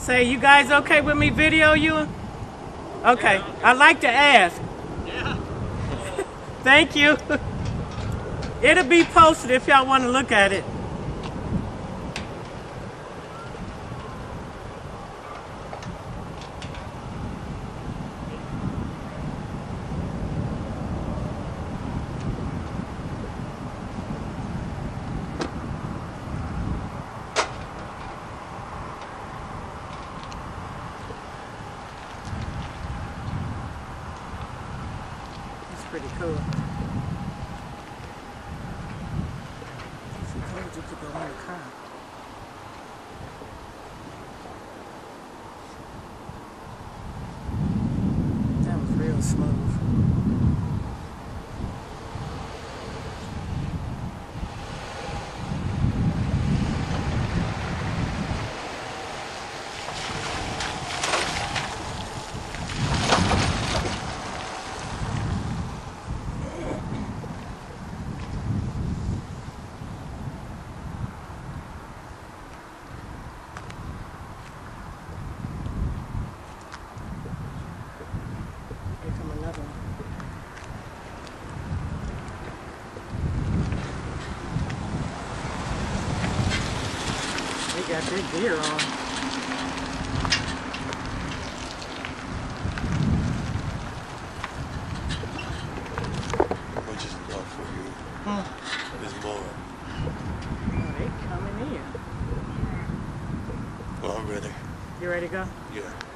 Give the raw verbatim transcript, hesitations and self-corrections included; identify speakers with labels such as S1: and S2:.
S1: Say, you guys okay with me video you? Okay. I'd like to ask.
S2: Yeah.
S1: Thank you. It'll be posted if y'all want to look at it. Pretty cool. She told you to go in the car. That was real smooth. They got their gear on.
S2: Which is enough for you.
S1: Hmm.
S2: There's more.
S1: Oh, they coming in.
S2: Well, I'm ready.
S1: You ready to go?
S2: Yeah.